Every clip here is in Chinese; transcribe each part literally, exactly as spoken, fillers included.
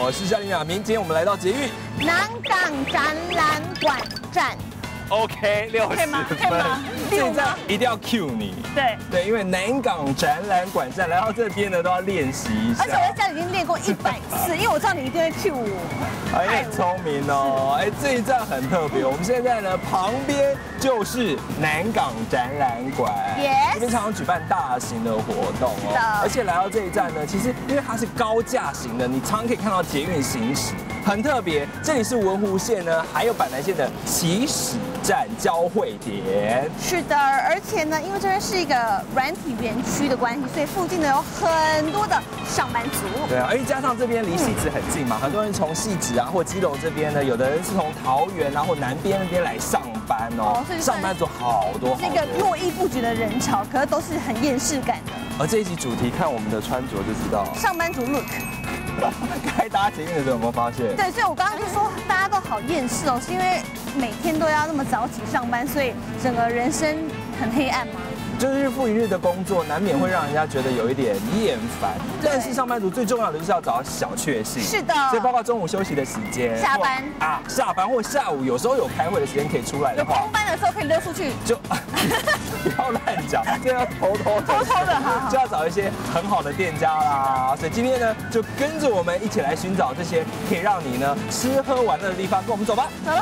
我是夏林亚明，今天我们来到捷运南港展览馆站。 OK， 六十分，这一站一定要 cue 你。 对对，因为南港展览馆站来到这边呢，都要练习一下。 而且我在家里已经练过一百次，因为我知道你一定会 cue 我。 哎，很聪明哦！哎，这一站很特别，我们现在呢旁边就是南港展览馆， Yes 这边常常举办大型的活动哦。而且来到这一站呢，其实因为它是高架型的，你常常可以看到捷运行驶，很特别。这里是文湖线呢，还有板南线的起始站交汇点。 是的，而且呢，因为这边是一个软体园区的关系，所以附近呢有很多的上班族。 对啊，而且加上这边离汐止很近嘛，很多人从汐止啊或基隆这边呢，有的人是从桃园啊或南边那边来上班哦。哦，上班族好多好多。 是一个络绎不绝的人潮，可是都是很厌世感的。 而这一集主题看我们的穿着就知道， 上班族 look。 该搭捷运的时候有没有发现？ 对，所以我刚刚就说大家都好厌世哦，是因为每天都要那么早起上班，所以整个人生很黑暗吗？ 就是日复一日的工作，难免会让人家觉得有一点厌烦。但是上班族最重要的就是要找到小确幸。是的，所以包括中午休息的时间， 下班啊，下班或下午有时候有开会的时间可以出来的话， 有空班的时候可以溜出去， 就不要乱讲，这要偷偷偷偷的哈， 就要找一些很好的店家啦。所以今天呢，就跟着我们一起来寻找这些可以让你呢吃喝玩乐的地方，跟我们走吧。 走啦！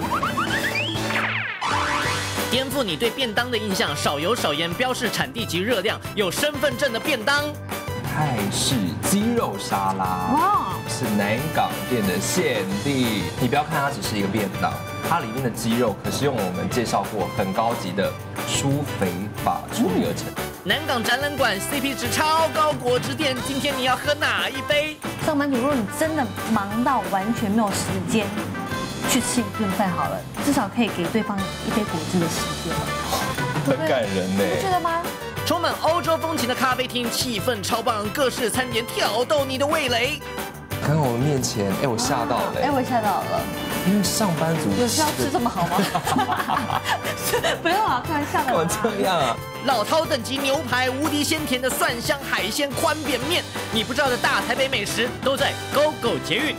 颠覆你对便当的印象，少油少盐，标示产地及热量，有身份证的便当。 泰式鸡肉沙拉，哇，是南港店的限定。你不要看它只是一个便当，它里面的鸡肉可是用我们介绍过很高级的疏肥法处理而成。 南港展览馆 C P 值超高果汁店，今天你要喝哪一杯？ 上班族，如果你真的忙到完全没有时间。 去吃一顿饭好了，至少可以给对方一杯果汁的时间， 很感人呢， 你觉得吗？ 充满欧洲风情的咖啡厅，气氛超棒，各式餐点挑逗你的味蕾。 刚刚我们面前，哎，我吓到了， 哎，我吓到了， 因为上班族有需要吃这么好吗？不用啊，开玩笑的。 干嘛这样啊？ 老饕等级牛排，无敌鲜甜的蒜香海鲜宽扁面，你不知道的大台北美食都在 Go Go 捷运。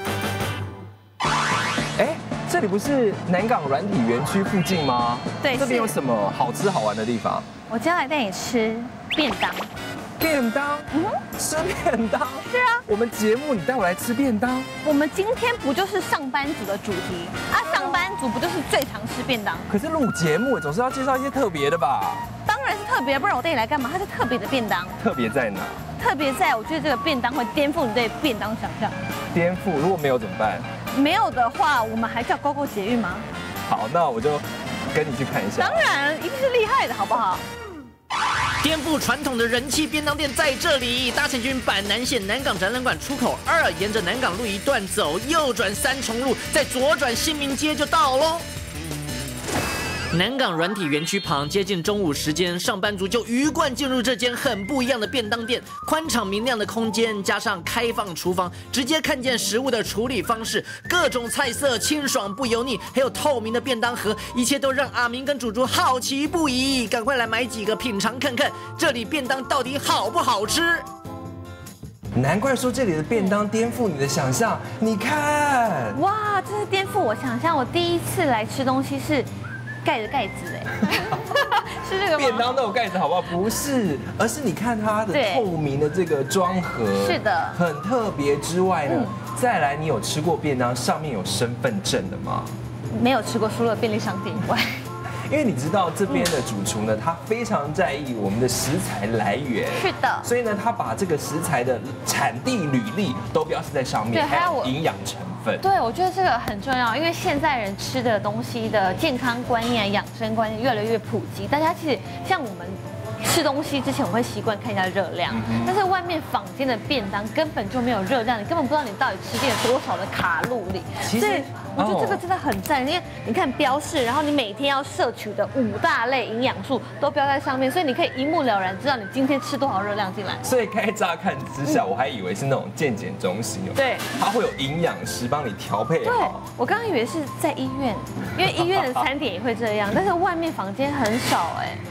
哎，这里不是南港软体园区附近吗？ 对， 这边有什么好吃好玩的地方？ 我今天来带你吃便当。 便当？嗯，吃便当？ 是啊， 我们节目你带我来吃便当？ 我们今天不就是上班族的主题啊？上班族不就是最常吃便当？ 可是录节目总是要介绍一些特别的吧？ 当然是特别，不然我带你来干嘛？它是特别的便当。 特别在哪？ 特别在我觉得这个便当会颠覆你对便当想象。 颠覆？如果没有怎么办？ 没有的话，我们还叫 Go Go 捷运吗？ 好，那我就跟你去看一下。 当然，一定是厉害的，好不好？ 颠覆传统的人气便当店在这里，搭乘军板南线南港展览馆出口二，沿着南港路一段走，右转三重路，再左转新民街就到喽。 南港软体园区旁，接近中午时间，上班族就鱼贯进入这间很不一样的便当店。宽敞明亮的空间，加上开放厨房，直接看见食物的处理方式，各种菜色清爽不油腻，还有透明的便当盒，一切都让阿明跟主厨好奇不已。赶快来买几个品尝看看，这里便当到底好不好吃？ 难怪说这里的便当颠覆你的想象，你看， 哇，这是颠覆我想象。我第一次来吃东西是盖着盖子哎，是这个吗？ 便当都有盖子，好不好？不是，而是你看它的透明的这个装盒， 是的， 很特别。之外呢，再来，你有吃过便当上面有身份证的吗？ 没有吃过，除了便利商店以外。 因为你知道这边的主厨呢，他非常在意我们的食材来源， 是的， 所以呢，他把这个食材的产地履历都标示在上面，还有营养成分。 对，我觉得这个很重要，因为现在人吃的东西的健康观念、养生观念越来越普及，大家其实像我们。 吃东西之前我会习惯看一下热量，但是外面坊间的便当根本就没有热量，你根本不知道你到底吃进了多少的卡路里。所以我觉得这个真的很赞，因为你看标示，然后你每天要摄取的五大类营养素都标在上面，所以你可以一目了然知道你今天吃多少热量进来。 所以该乍看之下，我还以为是那种健检中心哦， 对， 它会有营养师帮你调配好。 对，我刚刚以为是在医院，因为医院的餐点也会这样，但是外面坊间很少哎。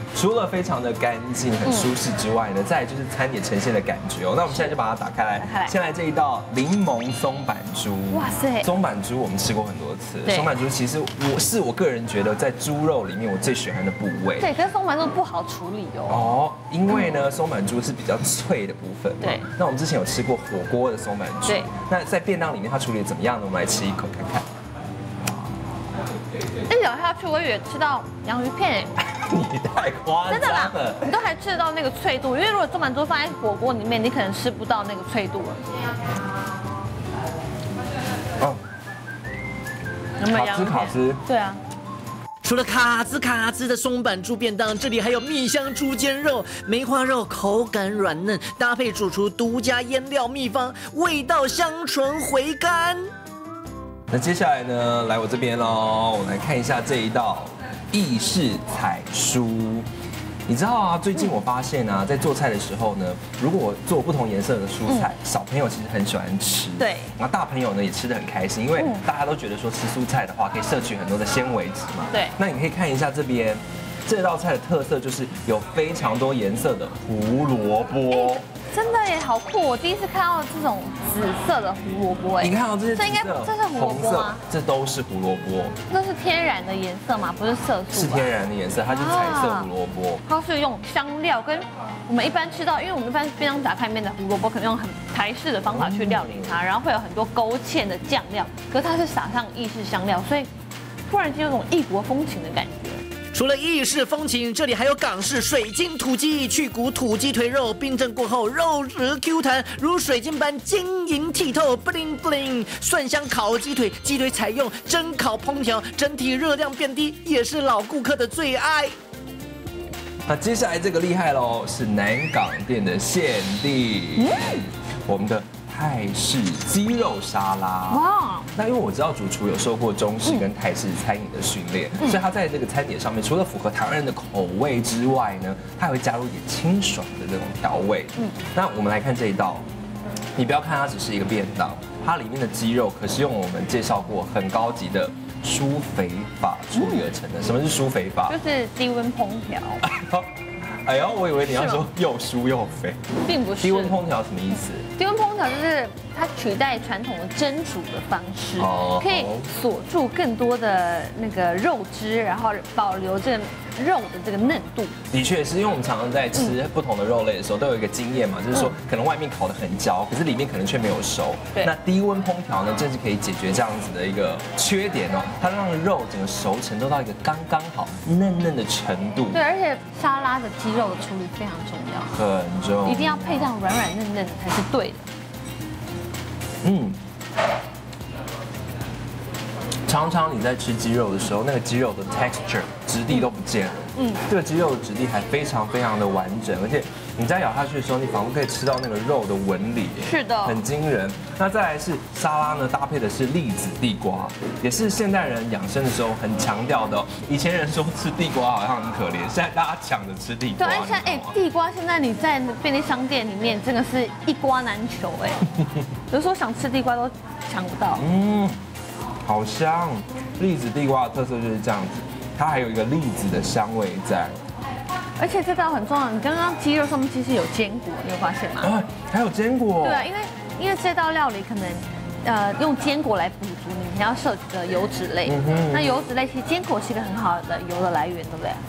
除了非常的干净、很舒适之外呢，再来就是餐点呈现的感觉哦。那我们现在就把它打开来，先来这一道柠檬松板猪。哇塞，松板猪我们吃过很多次。松板猪其实我是我个人觉得在猪肉里面我最喜欢的部位。 对，可是松板猪不好处理哦。 哦，因为呢，松板猪是比较脆的部分。对。那我们之前有吃过火锅的松板猪。对。那在便当里面它处理的怎么样呢？我们来吃一口看看。 一咬下去，我以为吃到洋芋片。 你太夸张了，真的啦， 你都还吃得到那个脆度，因为如果松板猪放在火锅里面，你可能吃不到那个脆度了。哦，有没有洋芋片？ 卡兹卡兹。 对啊。 除了卡兹卡兹的松板猪便当，这里还有蜜香猪肩肉、梅花肉，口感软嫩，搭配主厨独家腌料秘方，味道香醇回甘。 那接下来呢，来我这边喽，我来看一下这一道意式彩蔬。你知道啊，最近我发现啊，在做菜的时候呢，如果我做不同颜色的蔬菜，小朋友其实很喜欢吃。对。然后大朋友呢也吃得很开心，因为大家都觉得说吃蔬菜的话可以摄取很多的纤维质嘛。对。那你可以看一下这边，这道菜的特色就是有非常多颜色的胡萝卜。 真的耶，好酷！我第一次看到这种紫色的胡萝卜哎。 你看到这些紫色， 这应该这是胡萝卜吗？ 这都是胡萝卜。 这是天然的颜色吗？不是色素。 是天然的颜色，它就是彩色胡萝卜。 它是用香料跟我们一般吃到，因为我们一般便当打开里面的胡萝卜，可能用很台式的方法去料理它，然后会有很多勾芡的酱料，可是它是撒上意式香料，所以突然间有种异国风情的感觉。 除了意式风情，这里还有港式水晶土鸡，去骨土鸡腿肉，冰镇过后肉质 Q 弹，如水晶般晶莹剔透 ，bling bling。蒜香烤鸡腿，鸡腿采用蒸烤烹调，整体热量变低，也是老顾客的最爱。 那接下来这个厉害喽，是南港店的限定，我们的泰式鸡肉沙拉。哇！那因为我知道主厨有受过中式跟泰式餐饮的训练，所以他在这个餐点上面，除了符合台湾人的口味之外呢，他还会加入一点清爽的这种调味。嗯，那我们来看这一道，你不要看它只是一个便当，它里面的鸡肉可是用我们介绍过很高级的舒肥法处理而成的。什么是舒肥法？ 就是低温烹调。 哎呦，我以为你要说又酥又肥， 并不是。 低温烹调什么意思？ 低温烹调就是它取代传统的蒸煮的方式，可以锁住更多的那个肉汁，然后保留这个肉的这个嫩度。 的确是因为我们常常在吃不同的肉类的时候，都有一个经验嘛，就是说可能外面烤得很焦，可是里面可能却没有熟。对。那低温烹调呢，正是可以解决这样子的一个缺点哦，它让肉整个熟成都到一个刚刚好嫩嫩的程度。 对，而且沙拉的鸡肉的处理非常重要， 很重要， 一定要配上软软嫩嫩的才是对的。嗯。 常常你在吃鸡肉的时候，那个鸡肉的 texture 质地都不见了。嗯，这个鸡肉的质地还非常非常的完整，而且你在咬下去的时候，你仿佛可以吃到那个肉的纹理。 是的， 很惊人。那再来是沙拉呢，搭配的是栗子地瓜，也是现代人养生的时候很强调的。以前人说吃地瓜好像很可怜，现在大家抢着吃地瓜。 对，而且哎，地瓜现在你在便利商店里面真的是一瓜难求哎，有时候想吃地瓜都抢不到。嗯。好香，栗子地瓜的特色就是这样子，它还有一个栗子的香味在。而且这道很重要，你刚刚鸡肉上面其实有坚果，你有发现吗？啊，还有坚果。对啊，因为因为这道料理可能呃用坚果来补足你要摄取的油脂类。嗯、那油脂类其实坚果是一个很好的油的来源，对不对？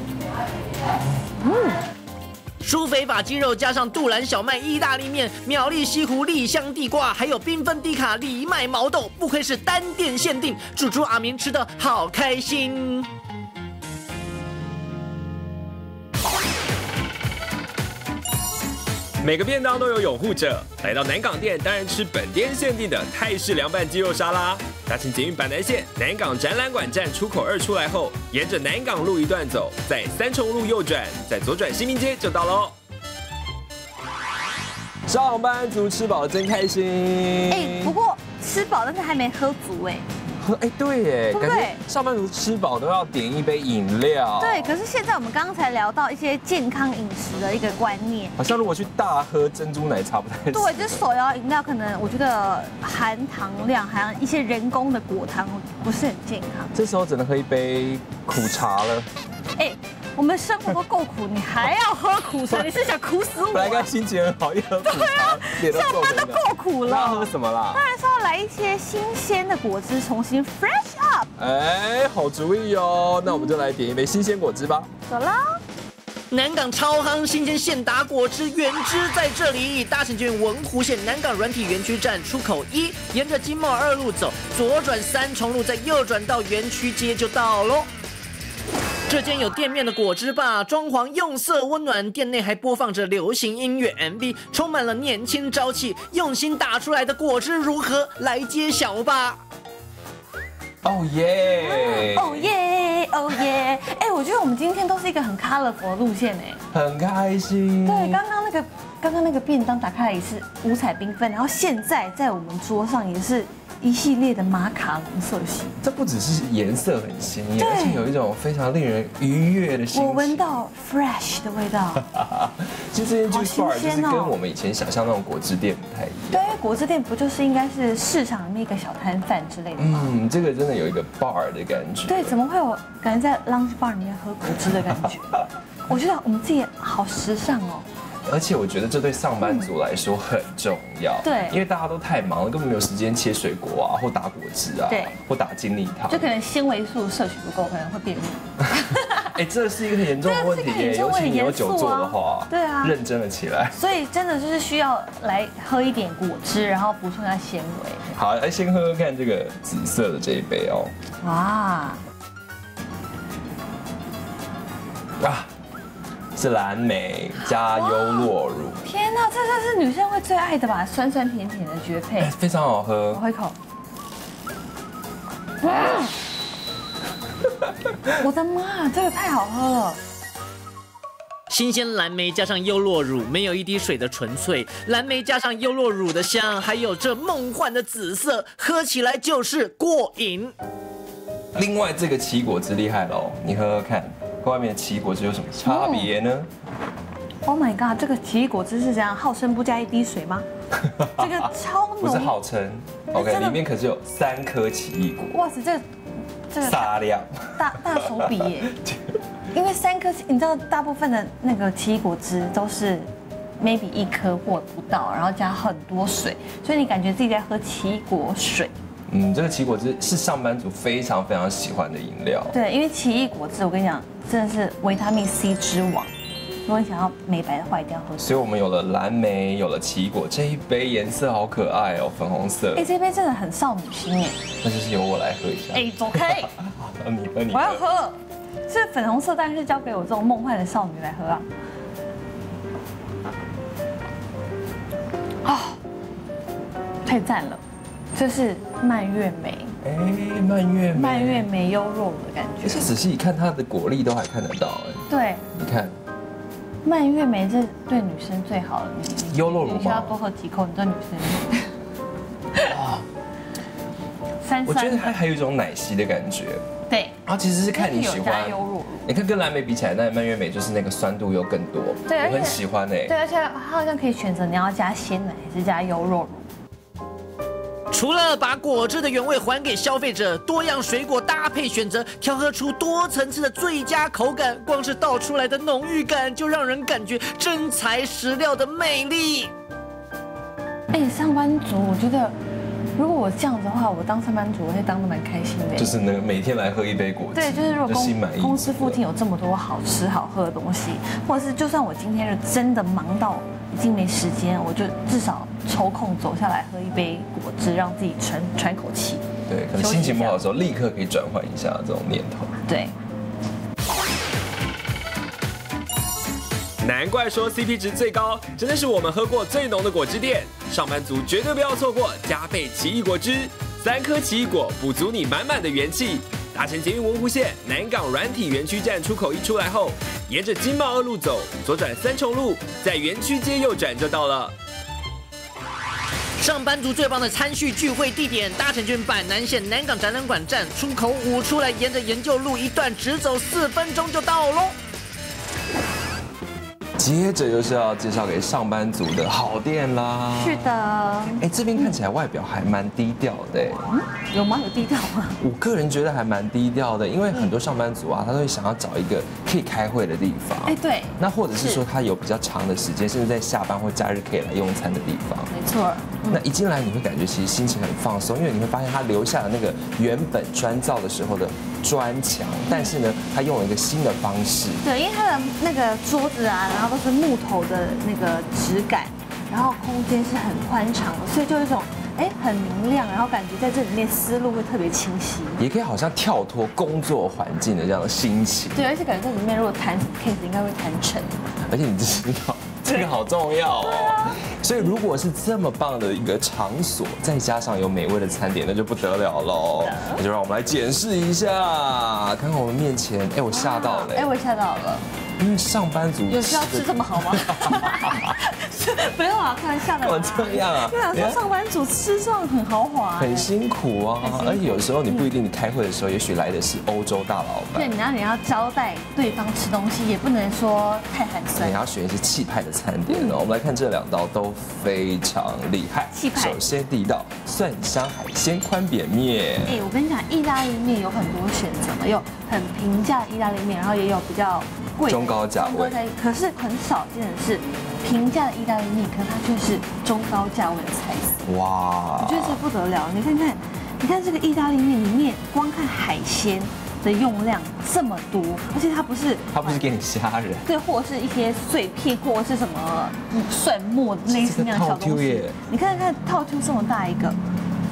嗯。 舒肥法鸡肉加上杜兰小麦意大利面、苗栗西湖栗香地瓜，还有缤纷低卡藜麦毛豆，不愧是单店限定，主厨阿明吃的好开心。 每个便当都有拥护者，来到南港店当然吃本店限定的泰式凉拌鸡肉沙拉。搭乘捷运板南线南港展览馆站出口二出来后，沿着南港路一段走，在三重路右转，再左转新民街就到喽。 上班族吃饱真开心。 哎，不过吃饱但是还没喝足哎。 喝哎，对耶，感觉上班族吃饱都要点一杯饮料。 对，可是现在我们刚刚才聊到一些健康饮食的一个观念， 好像如果去大喝珍珠奶茶不太行。 对，就是手摇饮料可能我觉得含糖量还有一些人工的果糖不是很健康。 这时候只能喝一杯苦茶了。 哎，我我们生活都够苦，你还要喝苦茶，你是想苦死我？ 本来刚心情很好，一喝苦茶，脸都上班都够苦了。 那喝什么啦？ 当然是要来一些新鲜的果汁，重新 fresh up。 哎，好主意哦，那我们就来点一杯新鲜果汁吧。 走啦。 南港超夯新鲜现打果汁原汁在这里，大城捷运文湖线南港软体园区站出口一，沿着金茂二路走，左转三重路，再右转到园区街就到喽。这间有店面的果汁吧，装潢用色温暖，店内还播放着流行音乐 M V， 充满了年轻朝气，用心打出来的果汁如何？来揭晓吧！ 哦耶！ 哦耶！哦耶！哎，我觉得我们今天都是一个很 colorful 的路线哎， 很开心。 对，刚刚那个刚刚那个便当打开来也是五彩缤纷，然后现在在我们桌上也是一系列的马卡龙色系。 这不只是颜色很鲜艳，而且有一种非常令人愉悦的心情。 我闻到 fresh 的味道。 其实这间 Juice Bar 就是跟我们以前想象那种果汁店不太一样。 对，因为果汁店不就是应该是市场里面一个小摊贩之类的吗？ 嗯，这个真的有一个 bar 的感觉。 对，怎么会有感觉在 lounge bar 里面喝果汁的感觉？我觉得我们自己好时尚哦。 而且我觉得这对上班族来说很重要， 对， 因为大家都太忙了，根本没有时间切水果啊，或打果汁啊， 对， 或打精力汤， 就可能纤维素摄取不够，可能会便秘。 哎，这是一个很严重的问题耶，尤其你有久坐的话， 对啊， 认真了起来。 所以真的就是需要来喝一点果汁，然后补充一下纤维。 好，来先喝喝看这个紫色的这一杯哦。 哇！ 啊！是蓝莓加优酪乳， 天哪，这这是女生会最爱的吧？酸酸甜甜的绝配， 非常好喝。 我喝一口，我的妈，这个太好喝了！ 新鲜蓝莓加上优酪乳，没有一滴水的纯粹，蓝莓加上优酪乳的香，还有这梦幻的紫色，喝起来就是过瘾。 另外，这个奇异果汁厉害喽，你喝喝看。跟外面的奇异果汁有什么差别呢 ？Oh my god， 这个奇异果汁是怎样？号称不加一滴水吗？这个超浓。 不是号称 ，OK， 里面可是有三颗奇异果。 哇塞，这个这个大量， 大大手笔耶！因为三颗，你知道大部分的那个奇异果汁都是 maybe 一颗或不到，然后加很多水，所以你感觉自己在喝奇异果水。 嗯，这个奇异果汁是上班族非常非常喜欢的饮料。 对，因为奇异果汁，我跟你讲，真的是维他命 C 之王。如果你想要美白的话，一定要喝。所以我们有了蓝莓，有了奇异果，这一杯颜色好可爱哦，粉红色。 哎，这杯真的很少女心哎。 那就是由我来喝一下。 哎，走开！ 你喝你。 我要喝。这粉红色当然是交给我这种梦幻的少女来喝啊。啊，太赞了！这是蔓越莓， 哎，蔓越莓， 蔓越莓优酪乳的感觉。 而且仔细一看，它的果粒都还看得到，哎。 对， 你看， 蔓越莓这对女生最好的， 你优酪乳你需要多喝几口，你这女生。哇，酸酸。 我觉得它还有一种奶昔的感觉。 对。 啊，其实是看你喜欢。 优酪乳。 你看跟蓝莓比起来，那蔓越莓就是那个酸度又更多。 对， 我很喜欢哎。 对，而且它好像可以选择你要加鲜奶还是加优酪乳。 除了把果汁的原味还给消费者，多样水果搭配选择，调和出多层次的最佳口感，光是倒出来的浓郁感就让人感觉真材实料的魅力。 哎，上班族，我觉得如果我这样子的话，我当上班族我会当得蛮开心的。 就是能每天来喝一杯果汁。 对，就是如果公公司附近有这么多好吃好喝的东西，或者是就算我今天是真的忙到已经没时间，我就至少抽空走下来喝一杯果汁，让自己喘喘口气。 对，可能心情不好的时候，立刻可以转换一下这种念头。 对。 难怪说 C P 值最高，真的是我们喝过最浓的果汁店，上班族绝对不要错过加倍奇异果汁，三颗奇异果补足你满满的元气。搭乘捷运文湖线南港软体园区站出口一出来后，沿着金茂二路走，左转三重路，在园区街右转就到了。 上班族最棒的餐叙聚会地点，大城郡板南线南港展览馆站出口五出来，沿着研究路一段直走四分钟就到喽。 接着就是要介绍给上班族的好店啦。 是的。 哎，这边看起来外表还蛮低调的。 嗯，有吗？有低调吗？ 我个人觉得还蛮低调的，因为很多上班族啊，他都会想要找一个可以开会的地方。 哎，对。 那或者是说他有比较长的时间，甚至在下班或假日可以来用餐的地方。 没错。 那一进来你会感觉其实心情很放松，因为你会发现他留下了那个原本砖造的时候的砖墙，但是呢，他用了一个新的方式。 对，因为它的那个桌子啊，然后都是木头的那个质感，然后空间是很宽敞的，所以就有一种哎很明亮，然后感觉在这里面思路会特别清晰， 也可以好像跳脱工作环境的这样的心情。 对，而且感觉在里面如果谈 case 应该会谈成。 而且你知道。这个好重要哦，所以如果是这么棒的一个场所，再加上有美味的餐点，那就不得了喽。那就让我们来检视一下，看看我们面前，哎，我吓到了， 哎，我吓到了， 因为上班族有需要吃这么好吗？不用啊，开玩笑的。 我这样啊？ 对啊，说上班族吃这样很豪华， 很辛苦啊。而且有时候你不一定，你开会的时候，也许来的是欧洲大老板。 对，你要你要招待对方吃东西，也不能说太寒酸。 你要选一些气派的餐点哦。我们来看这两道都非常厉害。 气派。 首先第一道蒜香海鲜宽扁面。 哎，我跟你讲，意大利面有很多选择嘛，有很平价的意大利面，然后也有比较贵中高价位。 可是很少见的是平价的意大利面，可是它却是中高价位的菜色。哇！我觉得这不得了，你看看，你看这个意大利面里面，光看海鲜的用量这么多，而且它不是它不是给你虾仁， 对，或者是一些碎片，或者是什么蒜末类似那样的小东西。你看看套 Q 这么大一个，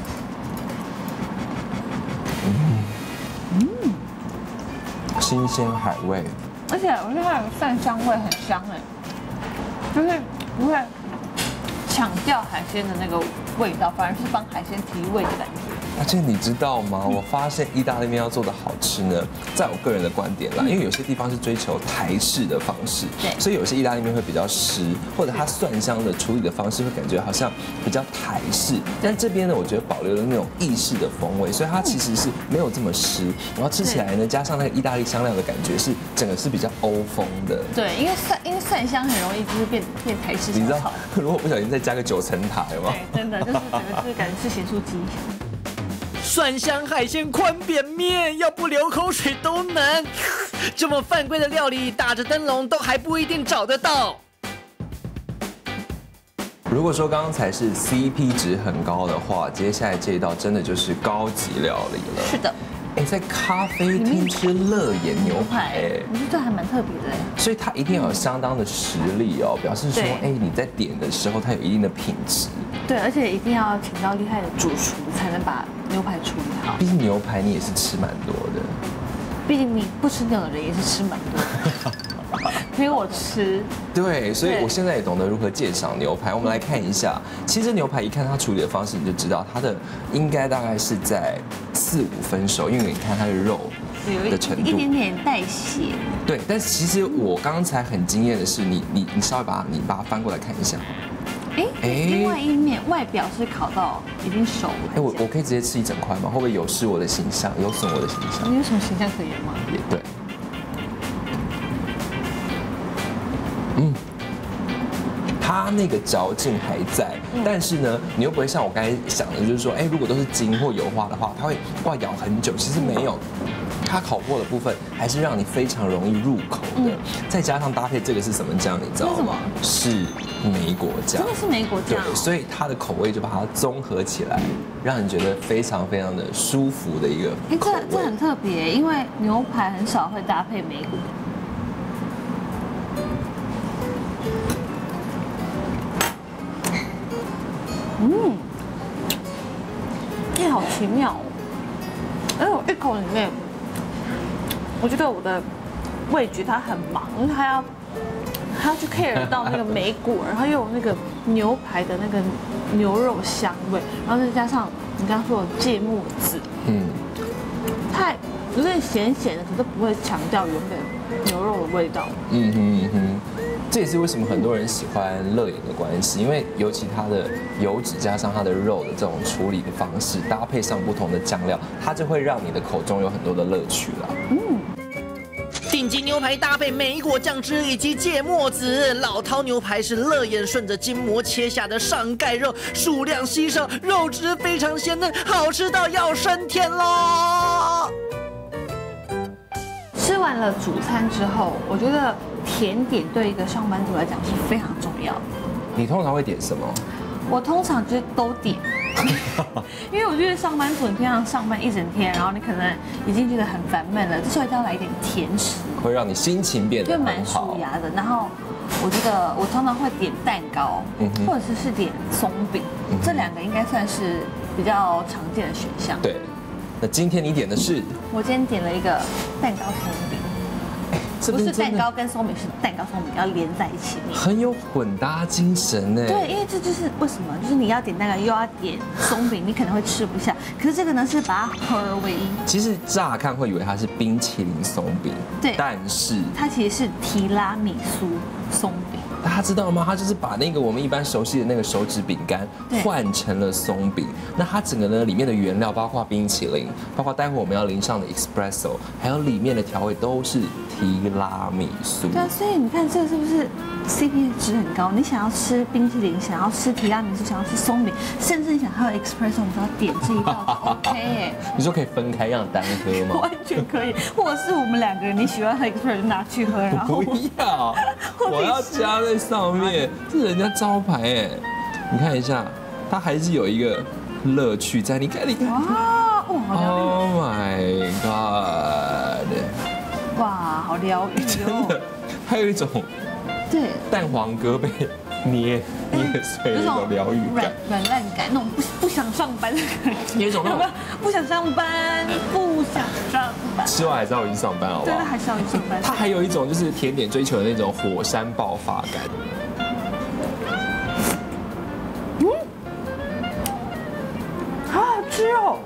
嗯嗯，新鲜海味， 而且我觉得它的蒜香味很香哎，就是不会抢掉海鲜的那个味道，反而是帮海鲜提味的感觉。 而且你知道吗？我发现意大利面要做的好吃呢，在我个人的观点啦，因为有些地方是追求台式的方式， 对， 所以有些意大利面会比较湿，或者它蒜香的处理的方式会感觉好像比较台式。但这边呢，我觉得保留了那种意式的风味，所以它其实是没有这么湿，然后吃起来呢，加上那个意大利香料的感觉是整个是比较欧风的。 对，因为蒜因为蒜香很容易就是变变台式。 你知道，如果不小心再加个九层塔，有吗？ 对，真的就是整个就是感觉是咸酥鸡。 蒜香海鲜宽扁面，要不流口水都难。这么犯规的料理，打着灯笼都还不一定找得到。 如果说刚才是 C P 值很高的话，接下来这一道真的就是高级料理了。 是的。 哎，在咖啡厅吃乐眼牛排，哎， 我觉得这还蛮特别的哎。 所以它一定要有相当的实力哦，表示说，哎，你在点的时候它有一定的品质。 对，而且一定要请到厉害的主厨才能把牛排处理好。 毕竟牛排你也是吃蛮多的。 毕竟你不吃牛的人也是吃蛮多的。陪我吃。 对，所以我现在也懂得如何鉴赏牛排。我们来看一下，其实牛排一看它处理的方式，你就知道它的应该大概是在四五分熟，因为你看它的肉的程度， 一点点带血。 对，但其实我刚才很惊艳的是，你你你稍微把它你把它翻过来看一下。 哎，另外一面外表是烤到已经熟了。 哎，我我可以直接吃一整块吗？会不会有失我的形象，有损我的形象？ 你有什么形象可言吗？ 也对。嗯，它那个嚼劲还在，但是呢，你又不会像我刚才想的，就是说，哎，如果都是筋或油花的话，它会哇咬很久。其实没有，它烤过的部分还是让你非常容易入口的。再加上搭配这个是什么酱，你知道吗？是莓果酱， 真的是莓果酱。 对，所以它的口味就把它综合起来，让你觉得非常非常的舒服的一个口味。 哎，这这很特别，因为牛排很少会搭配莓果。嗯，这好奇妙哦！而我一口里面，我觉得我的味觉它很忙，因为它要它要去 care 到那个莓果，然后又有那个牛排的那个牛肉香味，然后再加上你刚刚说的芥末籽，嗯，太有点咸咸的，可是不会强调原本牛肉的味道。嗯哼嗯哼。这也是为什么很多人喜欢乐眼的关系，因为尤其它的油脂加上它的肉的这种处理的方式，搭配上不同的酱料，它就会让你的口中有很多的乐趣啦。嗯。 顶级牛排搭配莓果酱汁以及芥末籽，老饕牛排是乐眼顺着筋膜切下的上盖肉，数量稀少，肉质非常鲜嫩，好吃到要升天喽！ 吃完了主餐之后，我觉得甜点对一个上班族来讲是非常重要的。 你通常会点什么？ 我通常就是都点。因为我觉得上班族你平常上班一整天，然后你可能已经觉得很烦闷了，这时候一定要来一点甜食， 会让你心情变得就蛮舒压的。然后我觉得我常常会点蛋糕，或者是是点松饼，这两个应该算是比较常见的选项。 对，那今天你点的是？ 我今天点了一个蛋糕松饼。不是蛋糕跟松饼，是蛋糕松饼要连在一起， 很有混搭精神呢。 对，因为这就是为什么，就是你要点蛋糕又要点松饼，你可能会吃不下。可是这个呢是把它合而为一。 其实乍看会以为它是冰淇淋松饼， 对， 但是它其实是提拉米苏松饼。 大家知道吗？它就是把那个我们一般熟悉的那个手指饼干换成了松饼。那它整个呢里面的原料包括冰淇淋，包括待会我们要淋上的 espresso， 还有里面的调味都是提拉米苏。 对啊，所以你看这个是不是 C P 值很高？你想要吃冰淇淋，想要吃提拉米苏，想要吃松饼，甚至你想喝 espresso， 你只要点这一道就 OK 哎。 你说可以分开让单喝吗？ 完全可以，或者是我们两个人你喜欢喝 espresso 就拿去喝，然后不要，我要加在上面，这是人家招牌哎。你看一下，它还是有一个乐趣在。你看，你看， 哇，哇，好疗愈 ！Oh my god！ 哇，好疗愈哦。 还有一种， 对， 蛋黄哥被捏捏碎的那种疗愈感， 软烂感，那种不不想上班的感觉。 有一种那种不想上班，不想上班。 吃完还是要回去上班，好不好？ 对，还是要去上班。 它还有一种就是甜点追求的那种火山爆发感。 嗯，好好吃哦。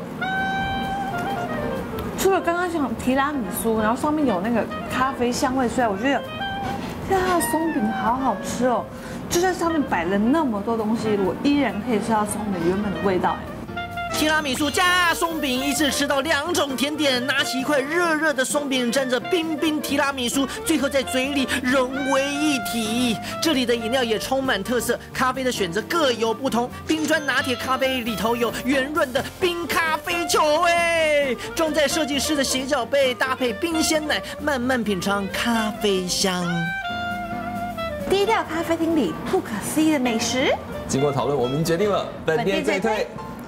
除了刚刚讲提拉米苏，然后上面有那个咖啡香味之外，我觉得现在它的松饼好好吃哦。就算上面摆了那么多东西，我依然可以吃到松饼原本的味道。 提拉米苏加松饼，一次吃到两种甜点。拿起一块热热的松饼，沾着冰冰提拉米苏，最后在嘴里融为一体。这里的饮料也充满特色，咖啡的选择各有不同。冰砖拿铁咖啡里头有圆润的冰咖啡球，哎，装在设计师的斜角杯，搭配冰鲜奶，慢慢品尝咖啡香。 低调咖啡厅里不可思议的美食。 经过讨论，我们决定了本店最推。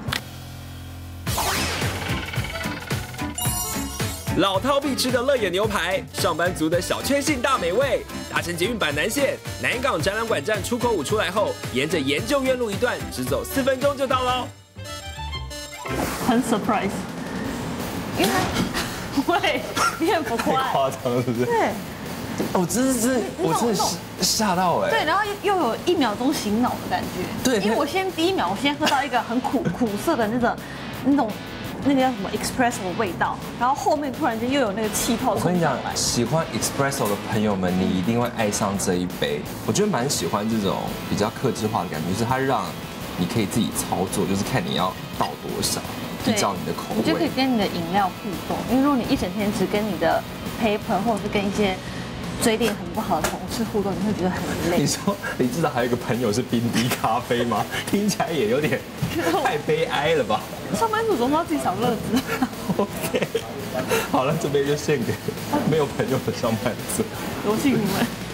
老饕必吃的乐眼牛排，上班族的小确幸大美味。搭乘捷运板南线南港展览馆站出口五出来后，沿着研究院路一段，只走四分钟就到喽。 很 surprise， 因为它会变不快， 夸张是不是？ 对。 我真是，我真的吓到哎！ 对，然后又有一秒钟醒脑的感觉。 对， 因为我先第一秒，我先喝到一个很苦苦涩的那种那种那个叫什么 espresso 的味道，然后后面突然间又有那个气泡。 我跟你讲，喜欢 espresso 的朋友们，你一定会爱上这一杯。我觉得蛮喜欢这种比较客制化的感觉，就是它让你可以自己操作，就是看你要倒多少，依照你的口味。 你就可以跟你的饮料互动，因为如果你一整天只跟你的 paper 或者是跟一些嘴脸很不好的同事互动，你会觉得很累。 你说你至少还有一个朋友是冰滴咖啡吗？听起来也有点太悲哀了吧？ 上班族总是要自己找乐子。 OK， 好了，这杯就献给没有朋友的上班族。 多谢你们。